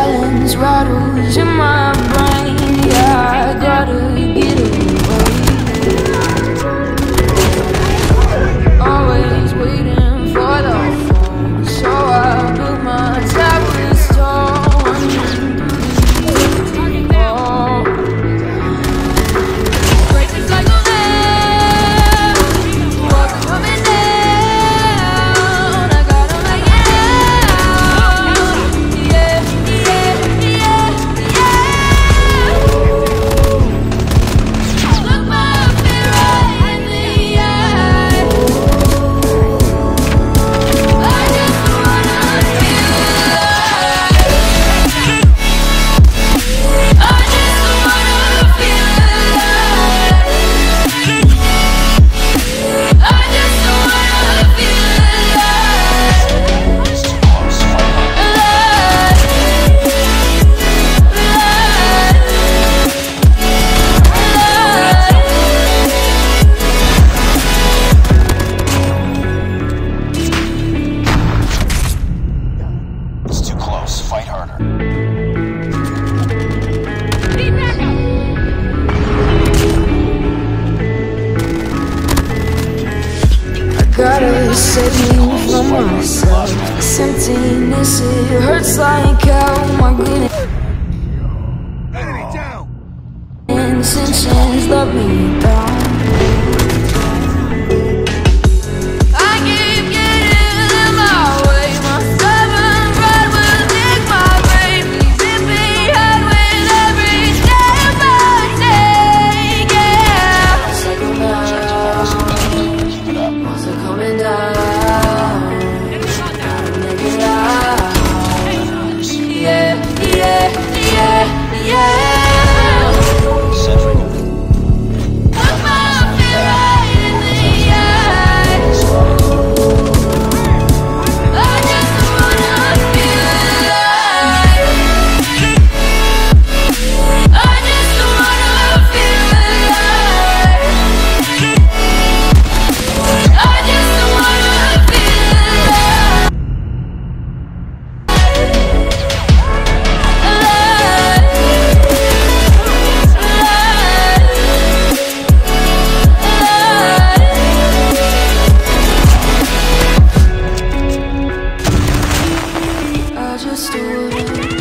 silence rattles in my brain. Yeah, I gotta get away. Always waiting for the phone, so I built my towers tall. Gotta save me from myself. This emptiness, it hurts like hell. My good intentions let me down. I keep getting in my way. My stubborn pride will dig my brain. Please hit me hard with every step I take. Yeah, second down. Walls are coming down. Gotta make it out. Yeah, yeah, yeah, yeah. Just do it.